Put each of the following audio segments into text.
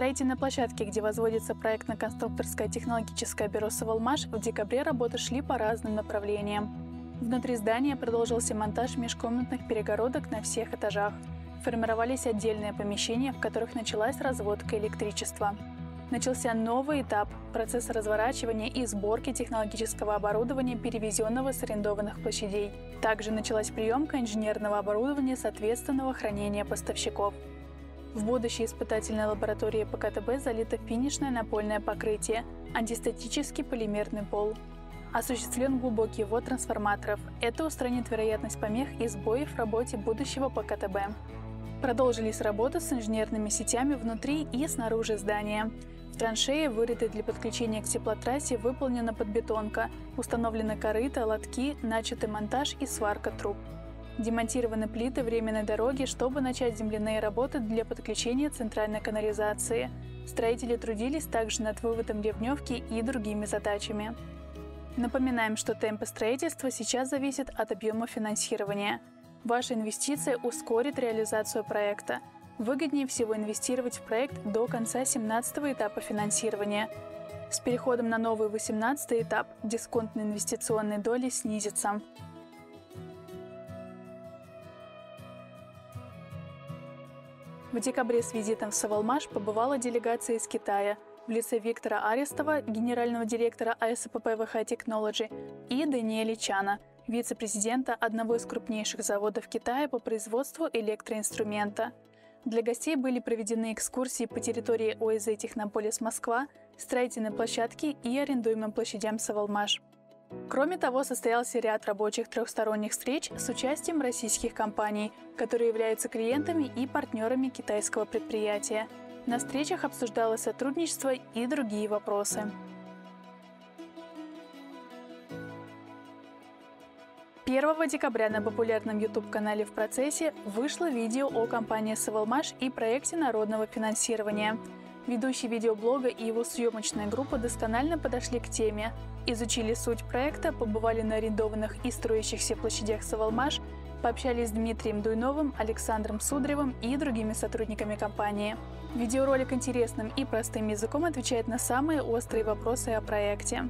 строительной площадке, где возводится проектно-конструкторское технологическое бюро «Савалмаш», в декабре работы шли по разным направлениям. Внутри здания продолжился монтаж межкомнатных перегородок на всех этажах. Формировались отдельные помещения, в которых началась разводка электричества. Начался новый этап – процесс разворачивания и сборки технологического оборудования, перевезенного с арендованных площадей. Также началась приемка инженерного оборудования с ответственного хранения поставщиков. В будущей испытательной лаборатории ПКТБ залито финишное напольное покрытие, антистатический полимерный пол. Осуществлен глубокий ввод трансформаторов. Это устранит вероятность помех и сбоев в работе будущего ПКТБ. Продолжились работы с инженерными сетями внутри и снаружи здания. В траншее, вырытой для подключения к теплотрассе, выполнена подбетонка, установлены корыта, лотки, начаты монтаж и сварка труб. Демонтированы плиты временной дороги, чтобы начать земляные работы для подключения центральной канализации. Строители трудились также над выводом ливневки и другими задачами. Напоминаем, что темпы строительства сейчас зависят от объема финансирования. Ваша инвестиция ускорит реализацию проекта. Выгоднее всего инвестировать в проект до конца 17-го этапа финансирования. С переходом на новый 18-й этап дисконтные инвестиционные доли снизятся. В декабре с визитом в Савалмаш побывала делегация из Китая в лице Виктора Арестова, генерального директора АСПП ВХ Technology, и Даниэля Чана, вице-президента одного из крупнейших заводов Китая по производству электроинструмента. Для гостей были проведены экскурсии по территории ОСЗ «Технополис Москва», строительной площадке и арендуемым площадям Савалмаш. Кроме того, состоялся ряд рабочих трехсторонних встреч с участием российских компаний, которые являются клиентами и партнерами китайского предприятия. На встречах обсуждалось сотрудничество и другие вопросы. 1 декабря на популярном YouTube-канале «В процессе» вышло видео о компании «Савалмаш» и проекте народного финансирования. Ведущий видеоблога и его съемочная группа досконально подошли к теме, изучили суть проекта, побывали на арендованных и строящихся площадях «Савалмаш», пообщались с Дмитрием Дуйновым, Александром Сударевым и другими сотрудниками компании. Видеоролик интересным и простым языком отвечает на самые острые вопросы о проекте.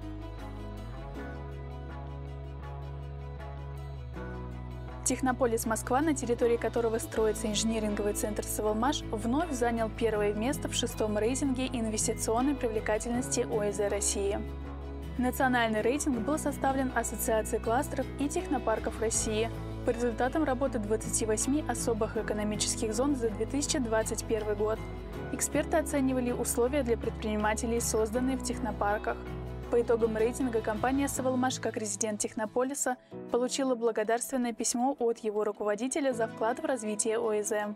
Технополис Москва, на территории которого строится инжиниринговый центр «Савалмаш», вновь занял первое место в 6-м рейтинге инвестиционной привлекательности ОСЗ России. Национальный рейтинг был составлен Ассоциацией кластеров и технопарков России по результатам работы 28 особых экономических зон за 2021 год. Эксперты оценивали условия для предпринимателей, созданные в технопарках. По итогам рейтинга компания «Савалмаш» как резидент Технополиса получила благодарственное письмо от его руководителя за вклад в развитие ОСЗ.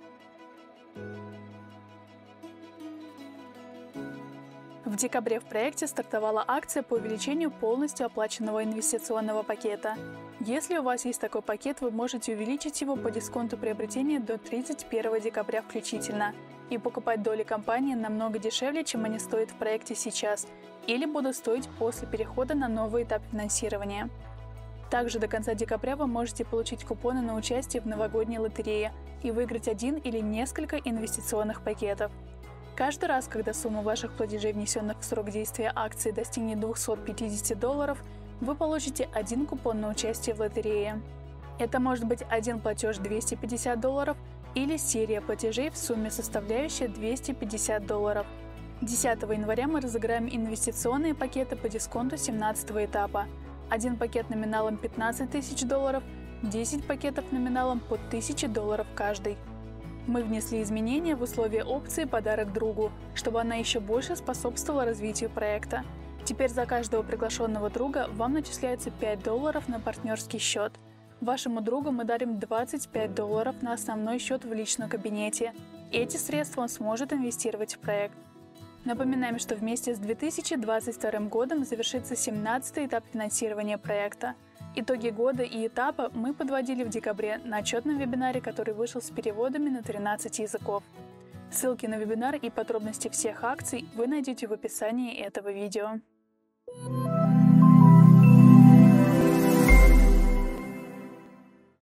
В декабре в проекте стартовала акция по увеличению полностью оплаченного инвестиционного пакета. Если у вас есть такой пакет, вы можете увеличить его по дисконту приобретения до 31 декабря включительно и покупать доли компании намного дешевле, чем они стоят в проекте сейчас, или будут стоить после перехода на новый этап финансирования. Также до конца декабря вы можете получить купоны на участие в новогодней лотерее и выиграть один или несколько инвестиционных пакетов. Каждый раз, когда сумма ваших платежей, внесенных в срок действия акции, достигнет $250, вы получите один купон на участие в лотерее. Это может быть один платеж $250 или серия платежей в сумме, составляющая $250. 10 января мы разыграем инвестиционные пакеты по дисконту 17-го этапа. Один пакет номиналом $15 000, 10 пакетов номиналом по $1000 каждый. Мы внесли изменения в условия опции «Подарок другу», чтобы она еще больше способствовала развитию проекта. Теперь за каждого приглашенного друга вам начисляется $5 на партнерский счет. Вашему другу мы дарим $25 на основной счет в личном кабинете. Эти средства он сможет инвестировать в проект. Напоминаем, что вместе с 2022 годом завершится 17-й этап финансирования проекта. Итоги года и этапа мы подводили в декабре на отчетном вебинаре, который вышел с переводами на 13 языков. Ссылки на вебинар и подробности всех акций вы найдете в описании этого видео.